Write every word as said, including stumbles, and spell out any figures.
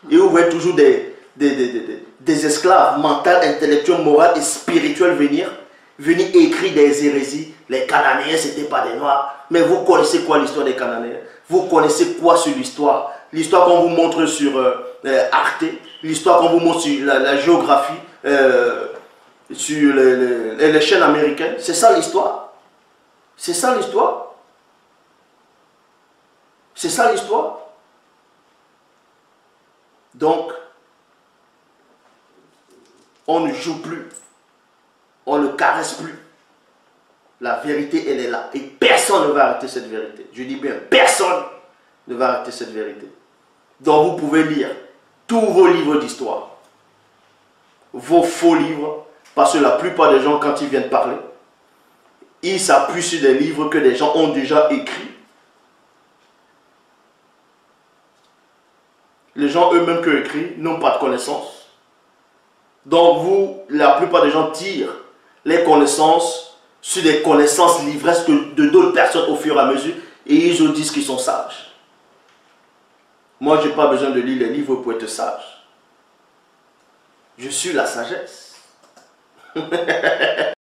Et vous voyez toujours des, des, des, des, des esclaves mentaux, intellectuels, moraux et spirituels venir, venir écrire des hérésies. Les Cananéens, ce n'étaient pas des Noirs. Mais vous connaissez quoi l'histoire des Cananéens? Vous connaissez quoi sur l'histoire? L'histoire qu'on vous montre sur euh, euh, Arte, l'histoire qu'on vous montre sur la, la géographie, euh, sur les, les, les chaînes américaines. C'est ça l'histoire. C'est ça l'histoire. C'est ça l'histoire. Donc, on ne joue plus. On ne caresse plus. La vérité, elle est là. Et personne ne va arrêter cette vérité. Je dis bien, personne ne va arrêter cette vérité. Donc, vous pouvez lire tous vos livres d'histoire. Vos faux livres. Parce que la plupart des gens, quand ils viennent parler, ils s'appuient sur des livres que des gens ont déjà écrits. Les gens eux-mêmes qui ont écrit n'ont pas de connaissances. Donc vous, la plupart des gens tirent les connaissances sur des connaissances livresques de d'autres personnes au fur et à mesure et ils vous disent qu'ils sont sages. Moi, je n'ai pas besoin de lire les livres pour être sage. Je suis la sagesse.